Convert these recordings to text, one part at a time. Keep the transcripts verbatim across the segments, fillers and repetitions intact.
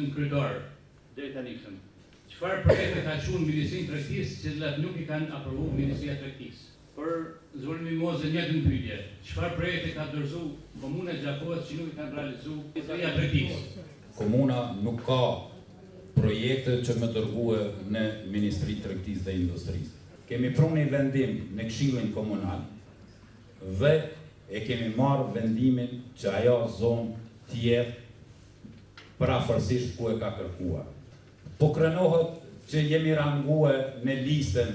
zotën kryetar. Deri tani kështu. Çfarë projekte ka qenë Ministrinë e Tregtisë, që cilat nuk i kanë aprovuar Ministria e Tregtisë? Për zonën Mimozë një dy pyetje. Çfarë projekte ka dorëzuar komuna e Gjakovës që nuk i kanë realizuar Ministria e Tregtisë? Komuna nuk ka projekte që më dërguë në Ministri të Tregtisë dhe Industrisë. Kemi prunë një vendim në Këshillin Komunal dhe e kemi marrë vendimin që ajo zonë tjetë parafërsisht ku e ka kërkuar. Po krenohet që jemi rangue në listën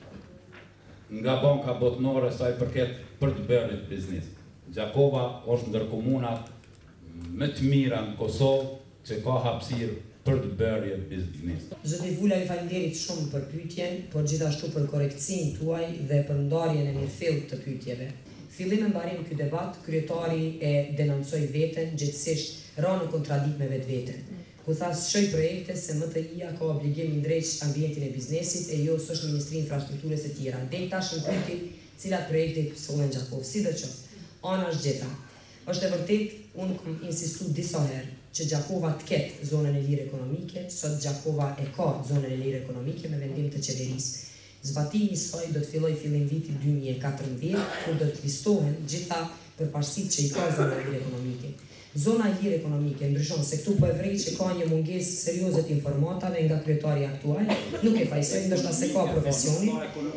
nga banka botnore sa i përket për të bërë biznes. Gjakova është ndër komunat më të mira në Kosovë që ka hapësirë për të bërë biznes. Zoti Vula, ju falenderit shumë për pyetjen, por gjithashtu për korekcinë tuaj dhe për ndarjen e mirëfillt të pyetjeve. Fillim e mbarim ky debat, kryetari e denoncoi veten, gjithsesi ra në kontradikt me vetveten. Ku thas shoj projekte se M T I-a ka obligim i drejtë ambientin e biznesit e jo s'është Ministri i Infrastrukturës e tjera. Deri tash në pyetje cilat projekte i pësohen në Gjakovë. Sidoqoftë, ana është gjeta. Është e vërtet, unë kam insistu disa herë që Gjakova të ketë zonën e lirë ekonomike, sot Gjakova e ka zonën e lirë ekonomike me vendim të qeverisë. Zbatimi i saj do të filloj fillim vitit dy mijë e katërmbëdhjetë, kur do të listohen gjitha përparësitë që i ka zona e lirë ekonomike. Zona e lirë ekonomike ndryshon se këtu po e vrej që ka një mungesë serioze të informatave nga kryetari aktual, nuk e fajsoj ndoshta se ka profesioni.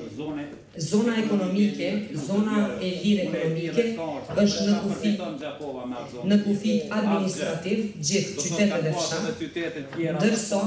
Zona ekonomike, zona e lirë ekonomike është në kufi në kufit administrativ gjithë qytetet dhe fshat, ndërsa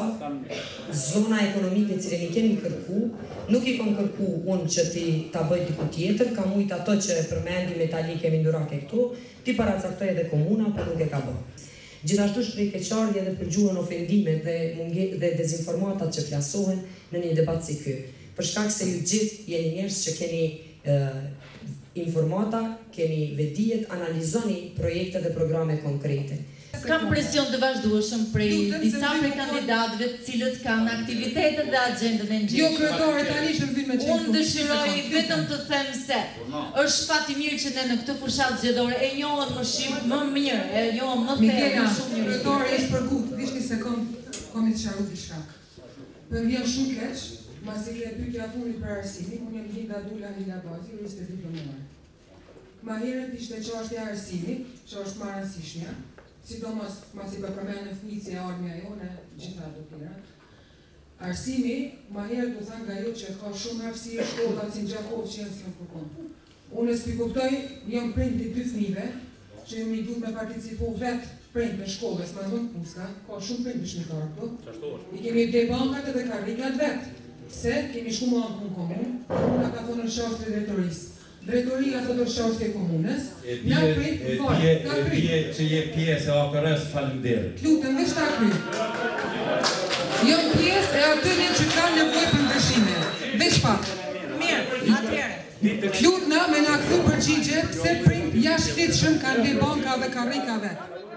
zona ekonomike cilën i kemi kërku, nuk i kam kërku unë që ti ta bëj diku tjetër, kam ujtë ato që përmendi metalik e mindurake këtu, ti paracaktoj edhe komuna, por nuk e ka bërë. Gjithashtu shpreh keqardhje edhe për gjuhën ofendime dhe, dhe dezinformatat që plasohen në një debat si ky. Për shkak se ju gjithë jeni njerëz që keni e, informata, keni vedijet, analizoni projekte dhe programe konkrete. Kam presion të vazhdueshëm prej disa prej kandidatëve të cilët kanë aktivitetet dhe agjendën e ngjashme. Jo, kryetare, tani që vjen me çfarë. Unë dëshiroj vetëm të them se është fat i mirë që ne në këtë fushatë zgjedhore e njohëm më shumë më mirë, e njohëm më thellë më shumë mirë. Kryetare është për gut, vish një sekond, kam të çaroj diçka. Për vjen shumë keq, masi ke pyetja fundit për arsimin, unë jam Linda Dula Lila Bazi, juriste diplomuar. Ma herët ishte çështja e arsimit, që është më e rëndësishmja. Sidomos, masi për përmenë në fmici e armja jone, gjitha të tjera. Arsimi, ma herë të thënë nga jo që ka shumë hapësirë shkollat si në Gjakovë që jenë si në përkon. Unë e s'pi kuptoj, jam prind të dy fmive, që jemi duhet me participu vetë prind në shkollës, ma zonë puska, ka shumë prind të shmitarë këtu. I kemi dhe bankat edhe karikat vetë, se kemi shumë anë në komunë, unë ka thonë në shaftë të drejtorisë. Drejtoria të dërshaftë e komunës, nga prit, fare, nga prit. E bje që je pjesë e A K R-s, falemnderit. Lutëm, veç ta prit. Jam pjesë e atyre që ka nevojë për ndryshime. Veç pak. Mirë, atëherë. Lutna me na kthy përgjigje pse prind jashtëligjshëm kanë dhe banka dhe karrikave.